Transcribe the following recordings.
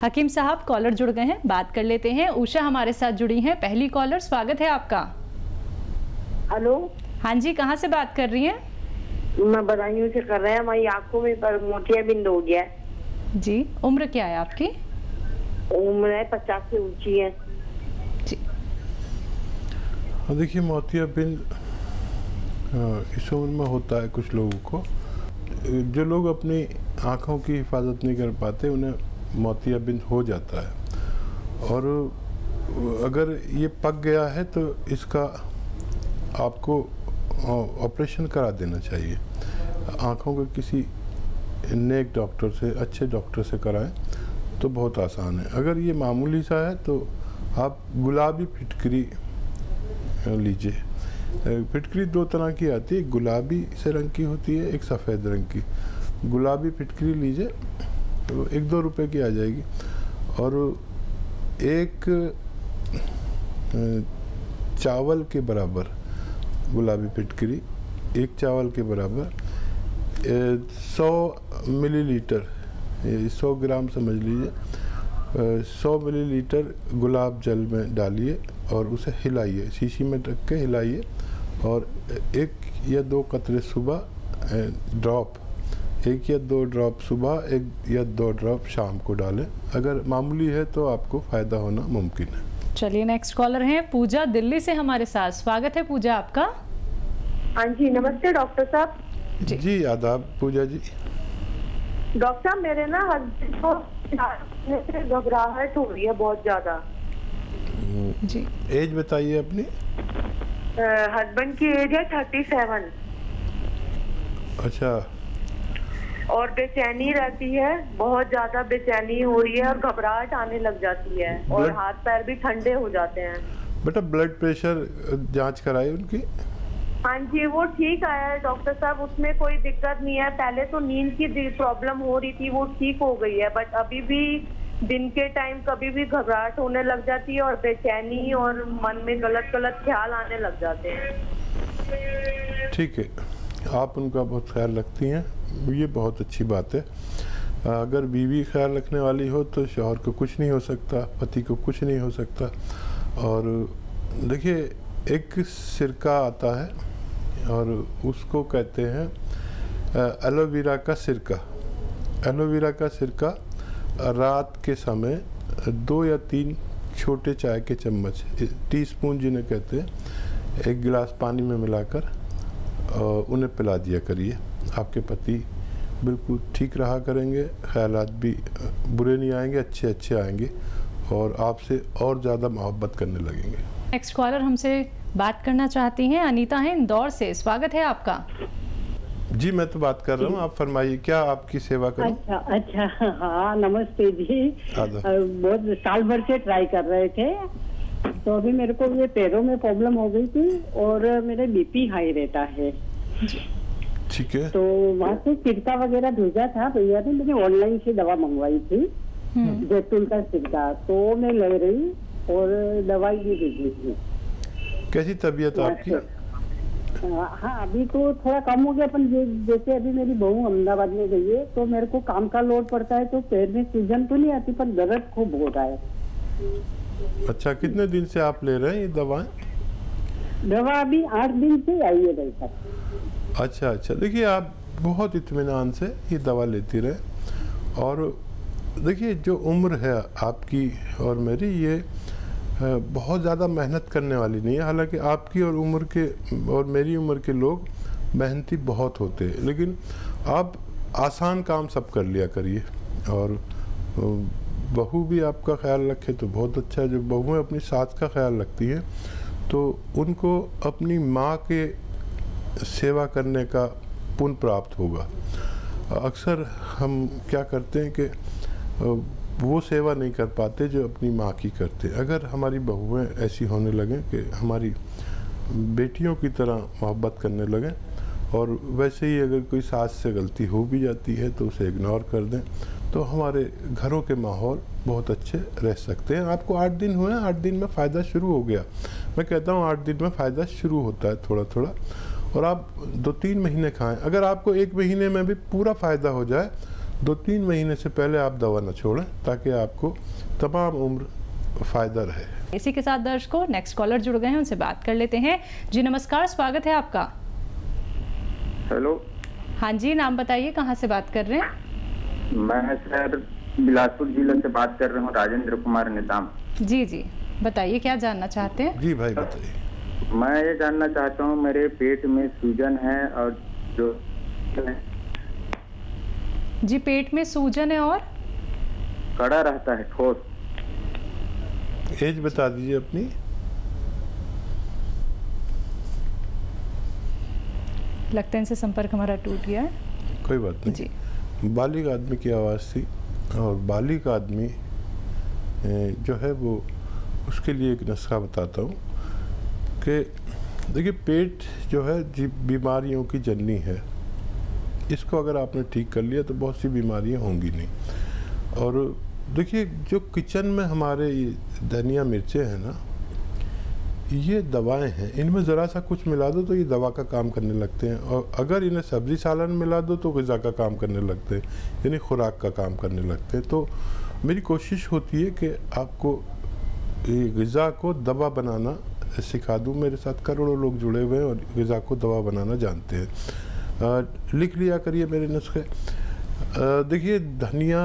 हकीम साहब कॉलर जुड़ गए हैं, बात कर लेते हैं। उषा हमारे साथ जुड़ी हैं, पहली कॉलर, स्वागत है आपका। हेलो। हाँ जी, कहाँ से बात कर रही हैं? मैं बदायूं से कर रहे हैं। हमारी आंखों में पर मोतियाबिंद हो गया है। जी, उम्र क्या है आपकी? उम्र है 50 से ऊंची है जी। देखिए, मोतियाबिंद इस उम्र में होता है कुछ लोगों को। जो लोग अपनी आँखों की हिफाजत नहीं कर पाते उन्हें मोतियाबिंद हो जाता है, और अगर ये पक गया है तो इसका आपको ऑपरेशन करा देना चाहिए। आँखों के किसी नेक डॉक्टर से, अच्छे डॉक्टर से कराएं तो बहुत आसान है। अगर ये मामूली सा है तो आप गुलाबी फिटकरी लीजिए। फिटकरी दो तरह की आती है, गुलाबी से रंग की होती है, एक सफ़ेद रंग की। गुलाबी फिटकरी लीजिए तो 1-2 रुपए की आ जाएगी, और एक चावल के बराबर गुलाबी फिटकरी, एक चावल के बराबर 100 मिलीलीटर, 100 ग्राम समझ लीजिए, 100 मिलीलीटर गुलाब जल में डालिए और उसे हिलाइए, शीशी में रख के हिलाइए, और 1 या 2 कतरे सुबह ड्रॉप, 1 या 2 ड्रॉप सुबह, 1 या 2 ड्रॉप शाम को डालें। अगर मामूली है तो आपको फ़ायदा होना मुमकिन है। चलिए, नेक्स्ट कॉलर हैं पूजा दिल्ली से हमारे साथ, स्वागत है पूजा आपका। हाँ जी, नमस्ते डॉक्टर साहब। जी आदाब पूजा जी। डॉक्टर साहब, मेरे ना हस्बैंड को घबराहट हो रही है बहुत ज्यादा। जी, एज बताइए अपनी। हस्बैंड की एज है 37। अच्छा। और बेचैनी रहती है, बहुत ज्यादा बेचैनी हो रही है और घबराहट आने लग जाती है, और हाथ पैर भी ठंडे हो जाते हैं। बेटा, ब्लड प्रेशर जांच कराई उनकी? हाँ जी, वो ठीक आया है डॉक्टर साहब, उसमें कोई दिक्कत नहीं है। पहले तो नींद की प्रॉब्लम हो रही थी, वो ठीक हो गई है, बट अभी भी दिन के टाइम कभी भी घबराहट होने लग जाती है और बेचैनी और मन में गलत गलत ख्याल आने लग जाते हैं। ठीक है, आप उनका बहुत ख्याल रखती हैं, ये बहुत अच्छी बात है। अगर बीवी ख्याल रखने वाली हो तो शौहर को कुछ नहीं हो सकता, पति को कुछ नहीं हो सकता। और देखिए, एक सिरका आता है और उसको कहते हैं एलोवेरा का सिरका। एलोवेरा का सिरका रात के समय 2 या 3 छोटे चाय के चम्मच, टीस्पून जिन्हें कहते हैं, 1 गिलास पानी में मिलाकर उन्हें पिला दिया करिए। आपके पति बिल्कुल ठीक रहा करेंगे, ख्यालात भी बुरे नहीं आएंगे, अच्छे अच्छे आएंगे, और आपसे और ज़्यादा मोहब्बत करने लगेंगे। नेक्स्ट कॉलर हमसे बात करना चाहती हैं, अनीता हैं इंदौर से, स्वागत है आपका। जी, मैं तो बात कर रहा हूँ, आप फरमाइए, क्या आपकी सेवा करूं? अच्छा, हाँ नमस्ते जी। बहुत साल भर से ट्राई कर रहे थे, तो अभी मेरे को ये पैरों में प्रॉब्लम हो गई थी और मेरे बीपी हाई रहता है। ठीक है। तो वहाँ से सिरका वगैरह भेजा था भैया ने, मैंने ऑनलाइन से दवा मंगवाई थी, जैतून का सिरका, तो मैं ले रही और दवाई भी भेजी थी। कैसी तबीयत आपकी? हाँ, अभी तो थोड़ा कम हो गया, अपन जैसे अभी मेरी बहू अहमदाबाद में गई है तो मेरे को काम का लोड पड़ता है, तो पैर में सूजन तो नहीं आती पर दर्द खूब हो रहा है। अच्छा, कितने दिन से आप ले रहे हैं ये दवाएं? दवा अभी 8 दिन से आई है भाई साहब। अच्छा, देखिए, आप बहुत इत्मीनान से ये दवा लेती रहे। और देखिए, जो उम्र है आपकी और मेरी, ये बहुत ज़्यादा मेहनत करने वाली नहीं है। हालांकि आपकी और उम्र के और मेरी उम्र के लोग मेहनती बहुत होते हैं, लेकिन आप आसान काम सब कर लिया करिए। और बहू भी आपका ख्याल रखे तो बहुत अच्छा है। जो बहुएं अपनी सास का ख्याल रखती हैं तो उनको अपनी माँ के सेवा करने का पुण्य प्राप्त होगा। अक्सर हम क्या करते हैं कि वो सेवा नहीं कर पाते जो अपनी माँ की करते। अगर हमारी बहुएं ऐसी होने लगें कि हमारी बेटियों की तरह मोहब्बत करने लगें, और वैसे ही अगर कोई सास से गलती हो भी जाती है तो उसे इग्नोर कर दें, तो हमारे घरों के माहौल बहुत अच्छे रह सकते हैं। आपको 8 दिन हुए हैं, 8 दिन में फ़ायदा शुरू हो गया। मैं कहता हूँ 8 दिन में फ़ायदा शुरू होता है थोड़ा थोड़ा, और आप 2-3 महीने खाएं। अगर आपको 1 महीने में भी पूरा फ़ायदा हो जाए, 2-3 महीने से पहले आप दवा न छोड़ें ताकि आपको तमाम उम्र फ़ायदा रहे। इसी के साथ दर्शकों नेक्स्ट कॉलर जुड़ गए हैं, उनसे बात कर लेते हैं। जी नमस्कार, स्वागत है आपका। हेलो। हाँ जी, नाम बताइए, कहाँ से बात कर रहे हैं? मैं सर बिलासपुर जिले से बात कर रहा हूँ, राजेंद्र कुमार निजाम। जी जी, बताइए क्या जानना चाहते हैं? जी भाई बताइए। मैं ये जानना चाहता हूँ, मेरे पेट में सूजन है और जो जी पेट में सूजन है और कड़ा रहता है, ठोस। एज बता दीजिए अपनी। लगता है इनसे संपर्क हमारा टूट गया है। कोई बात नहीं जी। बालिग आदमी की आवाज़ थी, और बालिग आदमी जो है वो, उसके लिए एक नुस्खा बताता हूँ कि देखिए पेट जो है बीमारियों की जननी है। इसको अगर आपने ठीक कर लिया तो बहुत सी बीमारियां होंगी नहीं। और देखिए जो किचन में हमारे ये धनिया मिर्चें हैं ना, ये दवाएं हैं, इनमें ज़रा सा कुछ मिला दो तो ये दवा का काम करने लगते हैं, और अगर इन्हें सब्ज़ी सालन मिला दो तो ग़िज़ा का काम करने लगते हैं, यानी खुराक का काम करने लगते हैं। तो मेरी कोशिश होती है कि आपको ये ग़िज़ा को दवा बनाना सिखा दूँ। मेरे साथ करोड़ों लोग जुड़े हुए हैं और ग़िज़ा को दवा बनाना जानते हैं। लिख लिया करिए मेरे नुस्खे। देखिए धनिया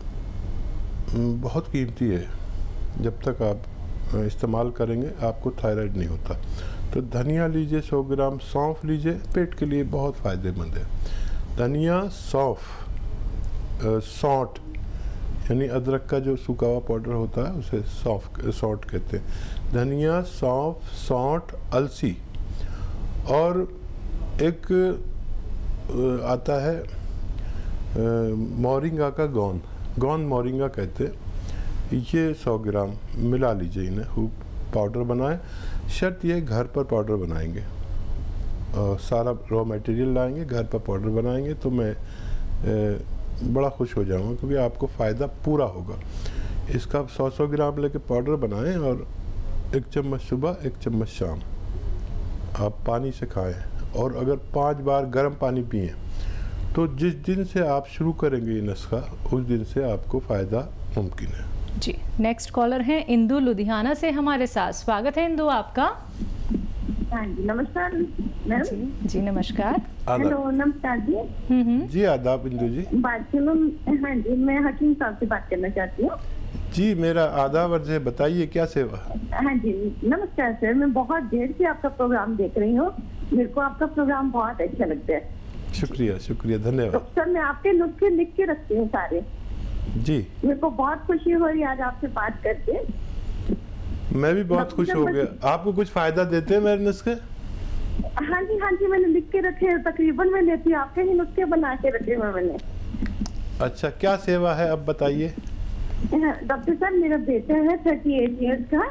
बहुत कीमती है, जब तक आप इस्तेमाल करेंगे आपको थायराइड नहीं होता। तो धनिया लीजिए 100 ग्राम, सौंफ लीजिए, पेट के लिए बहुत फ़ायदेमंद है। धनिया, सौंफ, सौंठ यानी अदरक का जो सूखा हुआ पाउडर होता है उसे सौंठ कहते हैं। धनिया, सौंफ, सौंठ, अलसी, और एक आता है मोरिंगा का गोंद मोरिंगा कहते हैं, ये 100 ग्राम मिला लीजिए, इन्हें खूब पाउडर बनाएं। शर्त ये घर पर पाउडर बनाएंगे, सारा रॉ मटेरियल लाएंगे, घर पर पाउडर बनाएंगे, तो मैं बड़ा खुश हो जाऊंगा क्योंकि आपको फ़ायदा पूरा होगा। इसका 100 ग्राम लेके पाउडर बनाएं और 1 चम्मच सुबह 1 चम्मच शाम आप पानी से खाएं, और अगर 5 बार गर्म पानी पिएं तो जिस दिन से आप शुरू करेंगे ये नुस्खा उस दिन से आपको फ़ायदा मुमकिन है। जी नेक्स्ट कॉलर हैं इंदु लुधियाना से हमारे साथ। स्वागत है इंदु आपका। हाँ जी नमस्कार मैम। जी नमस्कार। हेलो नमस्कार जी। जी आदाब इंदु जी। बात सुनो। हाँ जी मैं हकीम साहब से बात करना चाहती हूँ। जी मेरा आदाब अर्ज है, बताइए क्या सेवा। हाँ जी नमस्कार सर, मैं बहुत देर से आपका प्रोग्राम देख रही हूँ, मेरे को आपका प्रोग्राम बहुत अच्छा लगता है। शुक्रिया शुक्रिया, धन्यवाद। तो सर मैं आपके नुस्खे लिख के रखती हूँ सारे। जी मेरे को बहुत खुशी हो रही है आज आपसे बात करके। मैं भी बहुत खुश हो गया। आपको कुछ फायदा देते हैं मेरे नुस्खे? हाँ जी मैंने लिख के रखे हैं, तकरीबन मैं लेती हूँ, आपके ही नुस्खे बना के रखे हुए मैंने। अच्छा क्या सेवा है अब बताइए। डॉक्टर साहब मेरा बेटा है 38 ईयर्स का,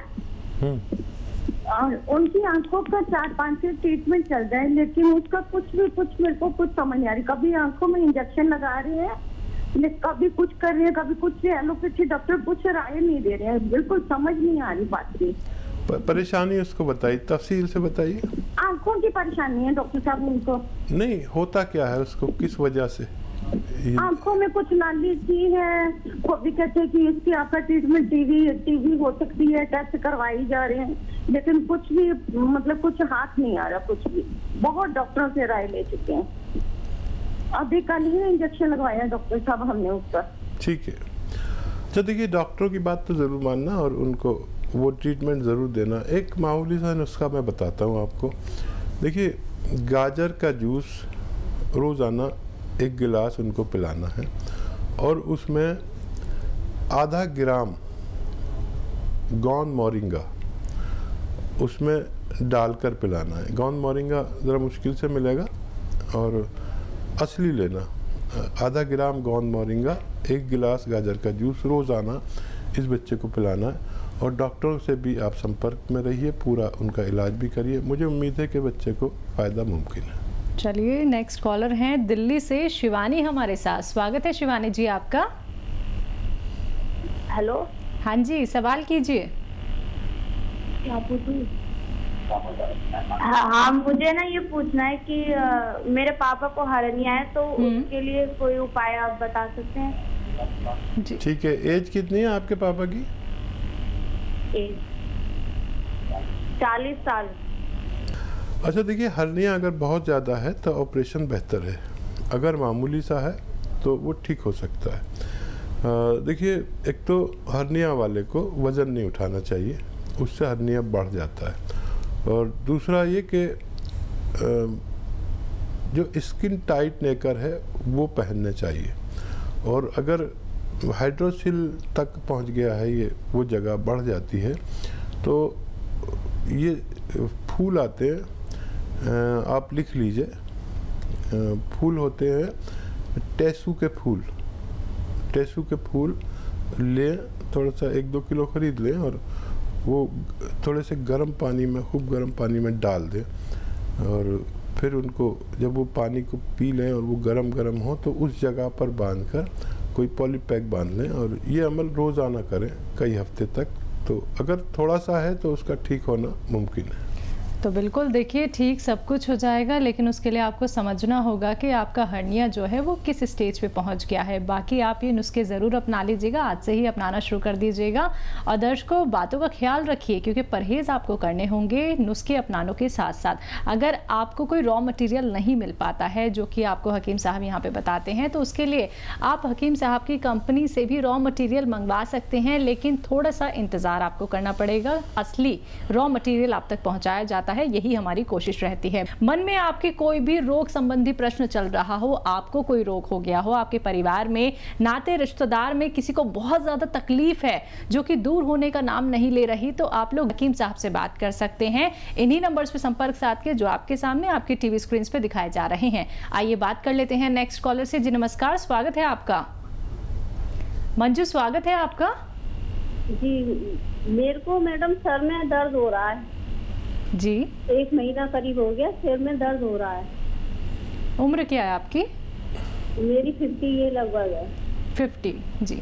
और उनकी आंखों का 4-5 से ट्रीटमेंट चल रहा है, लेकिन उसका कुछ मेरे को कुछ समझ नहीं आ रही। कभी आंखों में इंजेक्शन लगा रहे हैं, कभी कुछ कर रहे हैं, कभी कुछ एलोपैथी डॉक्टर कुछ राय नहीं दे रहे हैं, बिल्कुल समझ नहीं आ रही बात की। परेशानी उसको बताइए, तफसील से बताइए। आंखों की परेशानी है डॉक्टर साहब उनको। नहीं होता क्या है उसको, किस वजह से? आंखों में कुछ नाली सी है, वो भी कहते हैं कि इसकी आपका ट्रीटमेंट टीवी हो सकती है, टेस्ट करवाई जा रहे हैं, लेकिन कुछ भी मतलब कुछ हाथ नहीं आ रहा, कुछ भी। बहुत डॉक्टरों से राय ले चुके हैं, अभी कल ही इंजेक्शन लगवाया डॉक्टर साहब हमने उसका। ठीक है, तो देखिए डॉक्टरों की बात तो ज़रूर मानना और उनको वो ट्रीटमेंट ज़रूर देना। एक मामूली सा नुस्खा मैं बताता हूँ आपको। देखिए गाजर का जूस रोज़ाना 1 गिलास उनको पिलाना है, और उसमें आधा ग्राम गोंद मोरिंगा उसमें डालकर पिलाना है। गोंद मोरिंगा ज़रा मुश्किल से मिलेगा और असली लेना। आधा ग्राम गोंद मोरिंगा, 1 गिलास गाजर का जूस रोज़ाना इस बच्चे को पिलाना है, और डॉक्टरों से भी आप संपर्क में रहिए, पूरा उनका इलाज भी करिए। मुझे उम्मीद है कि बच्चे को फ़ायदा मुमकिन है। चलिए नेक्स्ट कॉलर हैं दिल्ली से शिवानी हमारे साथ। स्वागत है शिवानी जी आपका। हेलो। हाँ जी सवाल कीजिए। क्या पूछूं? हाँ, मुझे ना ये पूछना है कि मेरे पापा को हर्निया है, तो उसके लिए कोई उपाय आप बता सकते हैं? ठीक है। एज कितनी है आपके पापा की? एज 40 साल। अच्छा, देखिए, हर्निया अगर बहुत ज़्यादा है तो ऑपरेशन बेहतर है, अगर मामूली सा है तो वो ठीक हो सकता है। देखिए, एक तो हर्निया वाले को वज़न नहीं उठाना चाहिए, उससे हर्निया बढ़ जाता है। और दूसरा ये कि जो स्किन टाइट नेकर है वो पहनने चाहिए। और अगर हाइड्रोसिल तक पहुंच गया है, ये वो जगह बढ़ जाती है, तो ये फूल आते हैं, आप लिख लीजिए, फूल होते हैं टेसू के फूल। टेसू के फूल लें, थोड़ा सा 1-2 किलो खरीद लें और वो थोड़े से गर्म पानी में, खूब गर्म पानी में डाल दें, और फिर उनको जब वो पानी को पी लें और वो गरम गरम हो तो उस जगह पर बांधकर कोई पॉलीपैक बांध लें, और ये अमल रोज़ाना करें कई हफ्ते तक। तो अगर थोड़ा सा है तो उसका ठीक होना मुमकिन है। तो बिल्कुल देखिए, ठीक सब कुछ हो जाएगा, लेकिन उसके लिए आपको समझना होगा कि आपका हर्निया जो है वो किस स्टेज पे पहुंच गया है। बाकी आप ये नुस्खे ज़रूर अपना लीजिएगा, आज से ही अपनाना शुरू कर दीजिएगा। और दर्शकों, बातों का ख्याल रखिए, क्योंकि परहेज़ आपको करने होंगे नुस्खे अपनानों के साथ साथ। अगर आपको कोई रॉ मटीरियल नहीं मिल पाता है, जो कि आपको हकीम साहब यहाँ पे बताते हैं, तो उसके लिए आप हकीम साहब की कंपनी से भी रॉ मटीरियल मंगवा सकते हैं, लेकिन थोड़ा सा इंतज़ार आपको करना पड़ेगा। असली रॉ मटीरियल आप तक पहुँचाया जाता है, यही हमारी कोशिश रहती है। मन में आपके कोई भी रोग संबंधी प्रश्न चल रहा हो, आपको कोई रोग हो गया हो, आपके परिवार में, नाते रिश्तेदार में किसी को बहुत ज्यादा तकलीफ है जो कि दूर होने का नाम नहीं ले रही, तो आप लोग हकीम साहब से बात कर सकते हैं इन्हीं नंबर्स पे संपर्क साध के, जो आपके सामने आपकी टीवी स्क्रीन पे दिखाए जा रहे हैं। आइए बात कर लेते हैं नेक्स्ट कॉलर से। जी नमस्कार, स्वागत है आपका। मंजू, स्वागत है आपका। जी, मेरे को मैडम सर में दर्द हो रहा है जी। 1 महीना करीब हो गया, सिर में दर्द हो रहा है। उम्र क्या है आपकी? मेरी 50 ये लगभग है। 50 जी।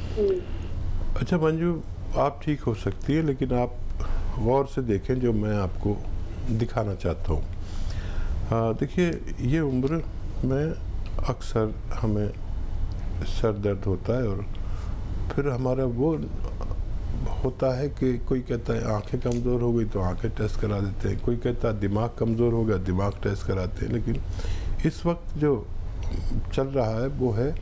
अच्छा मंजू, आप ठीक हो सकती है, लेकिन आप गौर से देखें जो मैं आपको दिखाना चाहता हूँ। देखिए, ये उम्र में अक्सर हमें सर दर्द होता है, और फिर हमारा वो होता है कि कोई कहता है आंखें कमज़ोर हो गई तो आंखें टेस्ट करा देते हैं, कोई कहता है दिमाग कमज़ोर हो गया, दिमाग टेस्ट कराते हैं। लेकिन इस वक्त जो चल रहा है वो है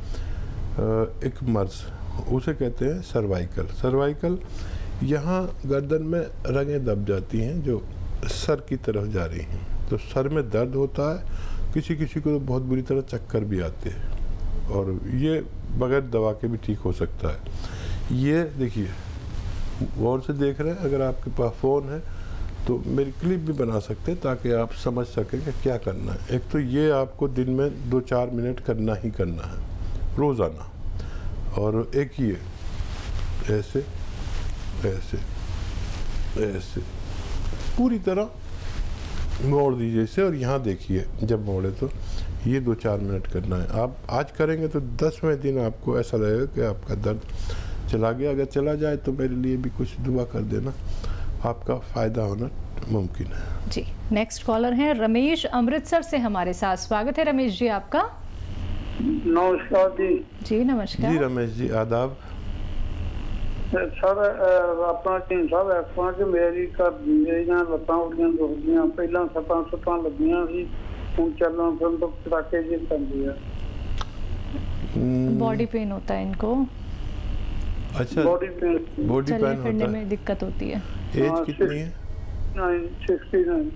एक मर्ज, उसे कहते हैं सर्वाइकल। सर्वाइकल, यहाँ गर्दन में रगें दब जाती हैं जो सर की तरफ जा रही हैं, तो सर में दर्द होता है। किसी किसी को तो बहुत बुरी तरह चक्कर भी आते हैं, और ये बगैर दवा के भी ठीक हो सकता है। ये देखिए, गौर से देख रहे हैं, अगर आपके पास फ़ोन है तो मेरी क्लिप भी बना सकते हैं ताकि आप समझ सकें कि क्या करना है। एक तो ये आपको दिन में 2-4 मिनट करना ही करना है रोज़ाना, और एक ये ऐसे ऐसे ऐसे पूरी तरह मोड़ दीजिए इसे, और यहाँ देखिए जब मोड़े तो ये 2-4 मिनट करना है। आप आज करेंगे तो 10वें दिन आपको ऐसा लगेगा कि आपका दर्द चला गया। अगर चला जाए तो मेरे लिए भी कुछ दुआ कर देना, आपका फ़ायदा होना मुमकिन है। जी, नेक्स्ट कॉलर हैं रमेश अमृतसर से हमारे साथ। स्वागत है रमेश जी आपका। नमस्कार जी। जी नमस्कार। जी रमेश जी, आदाब। सर अपना टीम साहब ऐसा कि मेरी मेरियां लत्तां उल्टियां दुखदियां, पहला सट्टां लगियां सी, हुण चलन फिरन तो चटाके जी पैंदे आ। बॉडी पेन होता है इनको। अच्छा, बॉडी पेन होता है, में दिक्कत होती है। एज कितनी है? 69।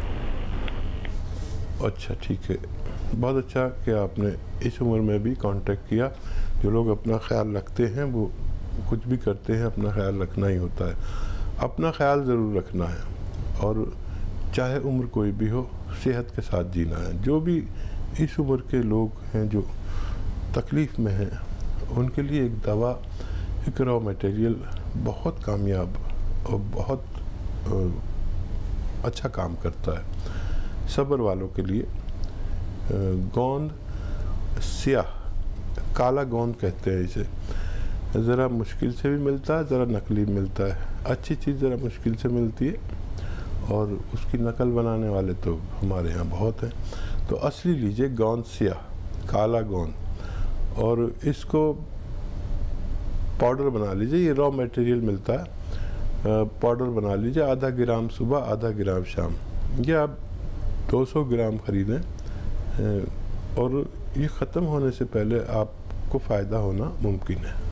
अच्छा ठीक है, बहुत अच्छा कि आपने इस उम्र में भी कांटेक्ट किया। जो लोग अपना ख्याल रखते हैं वो कुछ भी करते हैं, अपना ख्याल रखना ही होता है। अपना ख्याल ज़रूर रखना है, और चाहे उम्र कोई भी हो, सेहत के साथ जीना है। जो भी इस उम्र के लोग हैं जो तकलीफ़ में हैं, उनके लिए एक दवा, एक रॉ मटेरियल बहुत कामयाब और बहुत अच्छा काम करता है। सब्र वालों के लिए गोंद स्याह, काला गोंद कहते हैं इसे, ज़रा मुश्किल से भी मिलता है, ज़रा नकली मिलता है। अच्छी चीज़ ज़रा मुश्किल से मिलती है, और उसकी नकल बनाने वाले तो हमारे यहाँ बहुत हैं। तो असली लीजिए गोंद सिया, काला गोंद, और इसको पाउडर बना लीजिए। ये रॉ मटेरियल मिलता है, पाउडर बना लीजिए। आधा ग्राम सुबह, आधा ग्राम शाम। ये आप 200 ग्राम ख़रीदें और ये ख़त्म होने से पहले आपको फ़ायदा होना मुमकिन है।